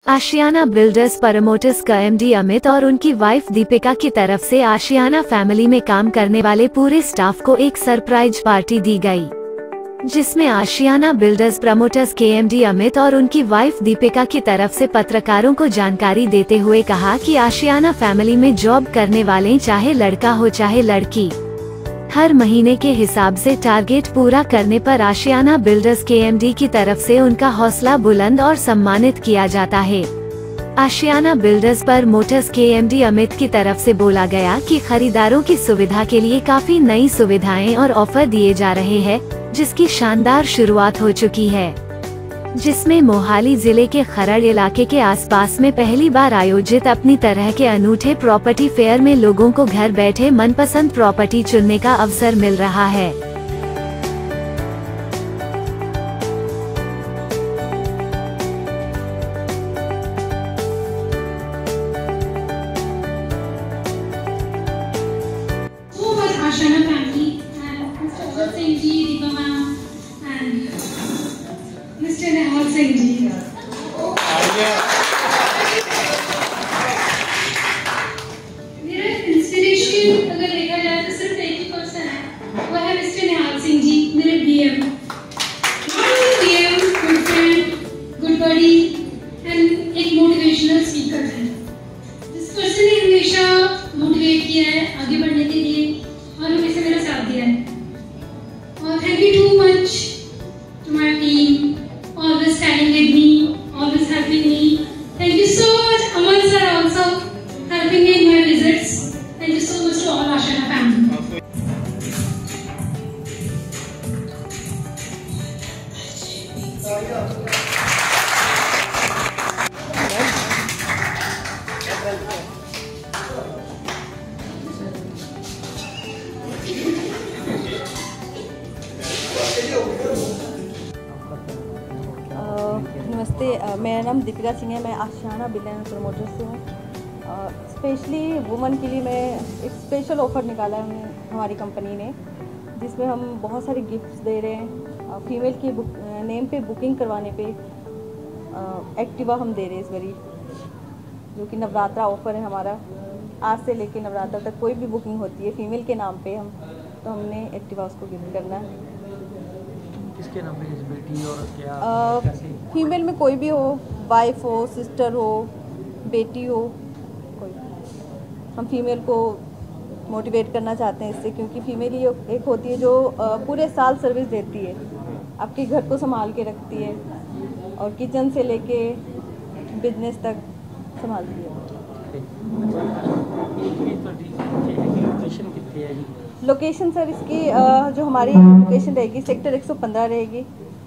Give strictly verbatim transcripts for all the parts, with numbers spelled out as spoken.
आशियाना builders promoters का MD Amit और उनकी वाइफ दीपिका की तरफ से आशियाना फैमिली में काम करने वाले पूरे स्टाफ को एक सरप्राइज पार्टी दी गई, जिसमें आशियाना बिल्डर्स प्रमोटर्स के एमडी अमित और उनकी वाइफ दीपिका की तरफ से पत्रकारों को जानकारी देते हुए कहा कि आशियाना फैमिली में जॉब करने वाले चाहे लड़का हो चाहे लड़की, हर महीने के हिसाब से टारगेट पूरा करने पर आशियाना बिल्डर्स के एमडी की तरफ से उनका हौसला बुलंद और सम्मानित किया जाता है। आशियाना बिल्डर्स पर मोटर्स के एमडी अमित की तरफ से बोला गया कि खरीदारों की सुविधा के लिए काफी नई सुविधाएं और ऑफर दिए जा रहे हैं, जिसकी शानदार शुरुआत हो चुकी है, जिसमें मोहाली जिले के खरड़ इलाके के आसपास में पहली बार आयोजित अपनी तरह के अनूठे प्रॉपर्टी फेयर में लोगों को घर बैठे मनपसंद प्रॉपर्टी चुनने का अवसर मिल रहा है। मेरा इंस्पिरेशन अगर देखा जाए तो सिर्फ एक ही पर्सन है, वो है मिस्टर निहाल सिंह जी, मेरे DM. Not only DM, good friend, good buddy and एक मोटिवेशनल स्पीकर है। जिस पर्सन ने हमेशा मोटिवेट किया है आगे बढ़ने के लिए और हमेशा मेरा साथ दिया है। और thank you too much to my team, always standing with me, always helping me. Thank you so much, Aman sir, also helping me in my visits. Thank you so much to all Ashana family. नमस्ते, मेरा नाम दीपिका सिंह है। मैं आशियाना builders promoter से हूँ। Specially woman के लिए मैं एक स्पेशल ऑफ़र निकाला है हमने हमारी कंपनी ने, जिसमें हम बहुत सारे गिफ्ट्स दे रहे हैं। फीमेल की बुक नेम पे बुकिंग करवाने पे एक्टिवा हम दे रहे हैं इस बारी, जो कि नवरात्रा ऑफ़र है हमारा। आज से लेके नवरात्रा तक कोई भी बुकिंग होती है फीमेल के नाम पे हम तो हमने एक्टिवा उसको गिफ्ट करना है। किसके नाम पे, बेटी और क्या? फीमेल में कोई भी हो, वाइफ हो, सिस्टर हो, बेटी हो, कोई। हम फीमेल को मोटिवेट करना चाहते हैं इससे, क्योंकि फीमेल ही एक होती है जो पूरे साल सर्विस देती है, आपके घर को संभाल के रखती है और किचन से लेके बिजनेस तक संभालती है। लोकेशन सर इसकी जो हमारी लोकेशन रहेगी सेक्टर एक सौ पंद्रह रहेगी।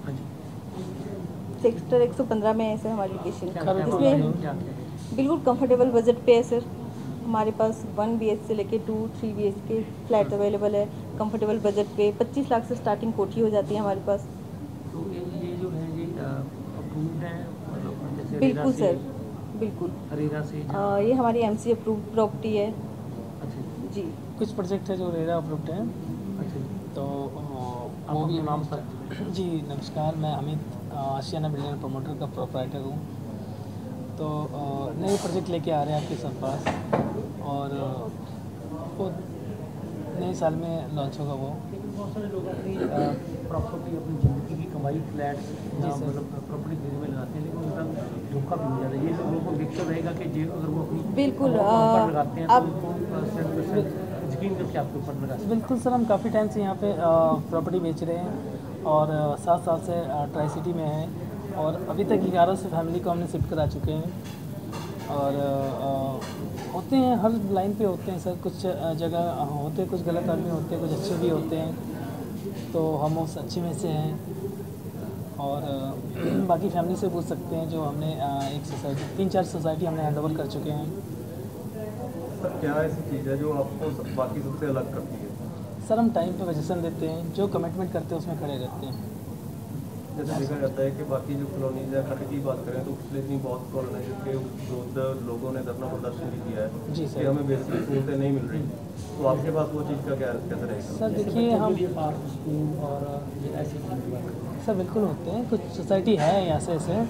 सेक्टर एक सौ पंद्रह में है सर हमारी लोकेशन, जिसमें बिल्कुल कंफर्टेबल बजट पे है सर। हमारे पास वन बी एच से लेके two three B H K flat available है कंफर्टेबल बजट पे। पच्चीस लाख से स्टार्टिंग कोठी हो जाती है हमारे पास। तो ये जो है ये अप्रूव्ड है, मतलब बिल्कुल सर, बिल्कुल। रेरा से आ, ये हमारी एम सी अप्रूव्ड प्रॉपर्टी है। अच्छा जी, कुछ प्रोजेक्ट है जो रेरा अप्रूव्ड है। अच्छा, तो वो भी नाम सर? जी नमस्कार, मैं अमित आशियाना बिल्डर प्रमोटर का प्रोप्राइटर हूँ। तो नए प्रोजेक्ट लेके आ रहे हैं आपके सब पास, और वो नए साल में लॉन्च होगा। वो प्रॉपर्टी अपनी ज़िंदगी की कमाई फ्लैट्स मतलब प्रॉपर्टी खरीदने में लगाते हैं, लेकिन उनका धोखा भी हो जाता है। ये लोगों को विकसित रहेगा कि जो अगर वो अपनी बिल्कुल लगाते हैं आप तो यकीन करके आपके ऊपर लगाते हैं। बिल्कुल सर, हम काफ़ी टाइम से यहाँ पे प्रॉपर्टी बेच रहे हैं और सात साल से ट्राई सिटी में हैं, और अभी तक ग्यारह से फैमिली को हमने शिफ्ट करा चुके हैं। और आ, होते हैं हर लाइन पे होते हैं सर, कुछ जगह होते हैं, कुछ गलत आदमी होते हैं, कुछ अच्छे भी होते हैं। तो हम उस अच्छे में से हैं, और बाकी फैमिली से पूछ सकते हैं। जो हमने एक सोसाइटी, तीन चार सोसाइटी हमने हैंड ओवर कर चुके हैं। सर क्या ऐसी चीज़ है जो आपको बाकी सबसे अलग करती है? सर हम टाइम पे पोजीशन देते हैं, जो कमिटमेंट करते हैं उसमें खड़े रहते हैं। जैसे देखा जाता है कि बाकी जो कॉलोनीज है, खट की बात करें तो पिछले दिन बहुत कॉलोनीज के विरुद्ध लोगों ने धरना प्रदर्शन भी किया है जी सर, कि हमें बेसिक सहूलतें नहीं मिल रही। तो आपके पास वो चीज़ का क्या कैसे रहेगा? सर देखिए, हम स्कूल और ऐसी सर बिल्कुल होते हैं, कुछ सोसाइटी है यहाँ से ऐसे,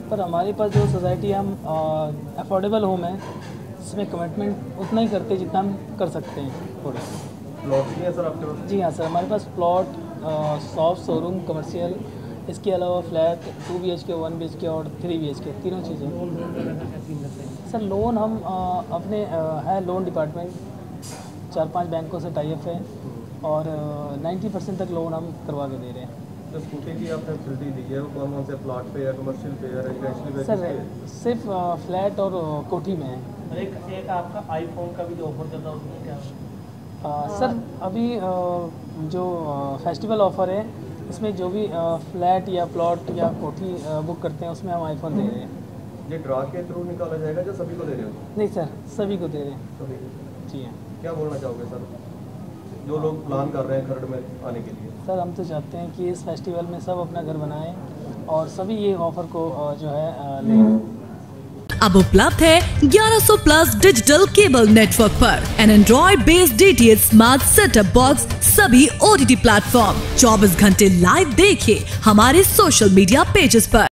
पर हमारे पास जो सोसाइटी हम अफोर्डेबल होम है, इसमें कमिटमेंट उतना ही करते जितना हम कर सकते हैं थोड़ा। प्लॉट भी है सर आपके पास? जी हाँ सर, हमारे पास प्लॉट, शॉप, शोरूम, कमर्शियल, इसके अलावा flat two B H K, one B H K और थ्री बी एच के, तीनों चीज़ें। सर लोन हम आ, अपने आ, है लोन डिपार्टमेंट चार पांच बैंकों से टाई अप है और नाइन्टी परसेंट तक लोन हम करवा के दे रहे हैं। जो स्कूटी की आपने फैसिलिटी दी है वो कौन कौन से प्लॉट पे या कमर्शियल पे या रेजिडेंशियल पे? सर सिर्फ आ, फ्लैट और कोठी में है। एक एक आपका आईफोन का भी जो ऑफर चल रहा है उसमें क्या? आ, सर अभी आ, जो फेस्टिवल ऑफर है, इसमें जो भी आ, फ्लैट या प्लॉट या कोठी आ, बुक करते हैं उसमें हम आईफोन दे रहे हैं। ये ड्रा के थ्रू निकाला जाएगा जो सभी को दे रहे हो? नहीं सर, सभी को दे रहे हैं। सभी को। जी हाँ। क्या बोलना चाहोगे सर जो लोग प्लान कर रहे हैं खरड़ में आने के लिए? सर हम तो चाहते हैं कि इस फेस्टिवल में सब अपना घर बनाएं और सभी ये ऑफर को आ, जो है आ, लें। अब उपलब्ध है ग्यारह सौ प्लस डिजिटल केबल नेटवर्क पर an Android based D T H smart setup box सभी ओ टी टी प्लेटफॉर्म। चौबीस घंटे लाइव देखिए हमारे सोशल मीडिया पेजेस पर।